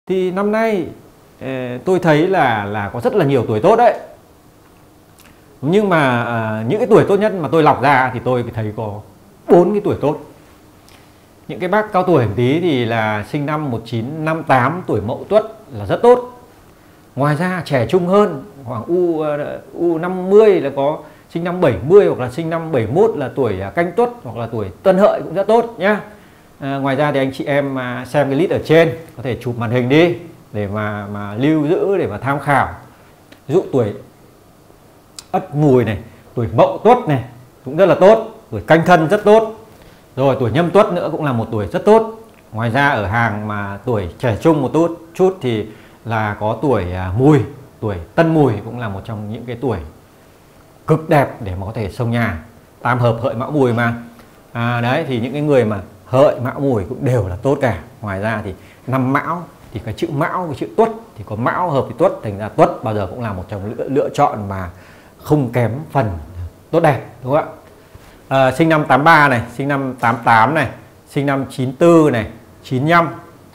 Thì năm nay tôi thấy là có rất là nhiều tuổi tốt đấy. Nhưng mà những cái tuổi tốt nhất mà tôi lọc ra thì tôi thấy có 4 cái tuổi tốt. Những cái bác cao tuổi một tí thì là sinh năm 1958 tuổi Mậu Tuất là rất tốt. Ngoài ra trẻ trung hơn khoảng U50 là có sinh năm 70 hoặc là sinh năm 71 là tuổi Canh Tuất hoặc là tuổi Tân Hợi cũng rất tốt nhá. Ngoài ra thì anh chị em xem cái list ở trên có thể chụp màn hình đi để mà lưu giữ, để mà tham khảo. Ví dụ tuổi Ất Mùi này, tuổi Mậu Tuất này cũng rất là tốt, tuổi Canh Thân rất tốt, rồi tuổi Nhâm Tuất nữa cũng là một tuổi rất tốt. Ngoài ra ở hàng mà tuổi trẻ trung một chút thì là có tuổi Mùi, tuổi Tân Mùi cũng là một trong những cái tuổi cực đẹp để mà có thể xông nhà. Tam hợp Hợi Mão Mùi mà. Đấy thì những cái người mà Hợi Mão Mùi cũng đều là tốt cả. Ngoài ra thì năm Mão thì cái chữ Mão, cái chữ Tuất thì có Mão hợp với Tuất, thành ra Tuất bao giờ cũng là một trong lựa chọn mà không kém phần tốt đẹp, đúng không ạ? Sinh năm 83 này, sinh năm 88 này, sinh năm 94 này, 95,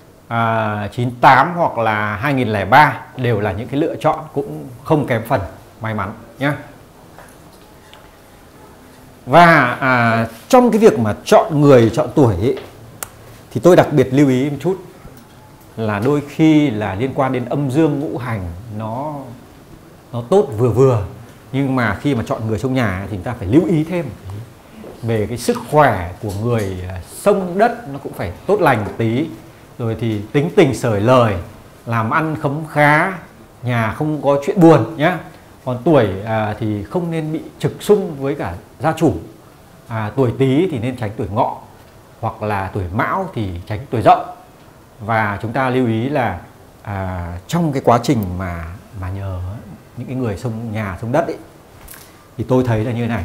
98 hoặc là 2003 đều là những cái lựa chọn cũng không kém phần may mắn nhé. Và trong cái việc mà chọn người, chọn tuổi ấy, thì tôi đặc biệt lưu ý một chút là đôi khi là liên quan đến âm dương ngũ hành nó tốt vừa vừa, nhưng mà khi mà chọn người xông nhà thì chúng ta phải lưu ý thêm về cái sức khỏe của người xông đất nó cũng phải tốt lành một tí, rồi thì tính tình xởi lời, làm ăn khấm khá, nhà không có chuyện buồn nhé. Còn tuổi thì không nên bị trực xung với cả gia chủ. Tuổi Tý thì nên tránh tuổi Ngọ, hoặc là tuổi Mão thì tránh tuổi Dậu. Và chúng ta lưu ý là trong cái quá trình mà nhờ những cái người xông nhà xông đất ấy, thì tôi thấy là như thế này,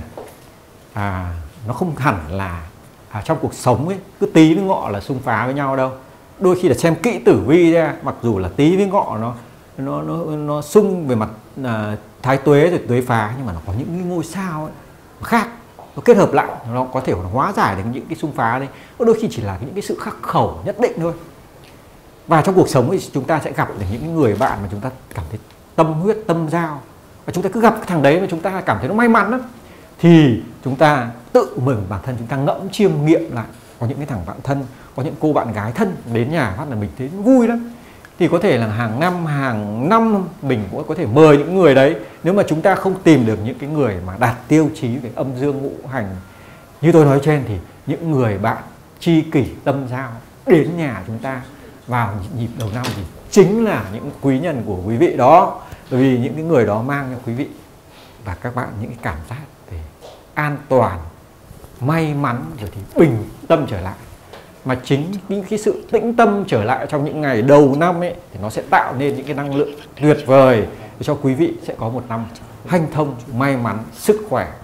nó không hẳn là trong cuộc sống ấy cứ Tý với Ngọ là xung phá với nhau đâu. Đôi khi là xem kỹ tử vi ra, mặc dù là Tý với Ngọ nó xung về mặt thái tuế rồi tuế phá, nhưng mà nó có những cái ngôi sao ấy, nó khác, nó kết hợp lại, nó có thể hóa giải được những cái xung phá đấy. Đôi khi chỉ là những cái sự khắc khẩu nhất định thôi. Và trong cuộc sống thì chúng ta sẽ gặp được những người bạn mà chúng ta cảm thấy tâm huyết, tâm giao, và chúng ta cứ gặp cái thằng đấy mà chúng ta cảm thấy nó may mắn lắm, thì chúng ta tự mừng bản thân chúng ta ngẫm chiêm nghiệm lại. Có những cái thằng bạn thân, có những cô bạn gái thân đến nhà phát là mình thấy vui lắm, thì có thể là hàng năm mình cũng có thể mời những người đấy. Nếu mà chúng ta không tìm được những cái người mà đạt tiêu chí về âm dương ngũ hành như tôi nói trên, thì những người bạn tri kỷ tâm giao đến nhà chúng ta vào nhịp đầu năm thì chính là những quý nhân của quý vị đó. Bởi vì những cái người đó mang cho quý vị và các bạn những cái cảm giác về an toàn, may mắn, rồi thì bình tâm trở lại. Mà chính những cái sự tĩnh tâm trở lại trong những ngày đầu năm ấy thì nó sẽ tạo nên những cái năng lượng tuyệt vời để cho quý vị sẽ có một năm hanh thông, may mắn, sức khỏe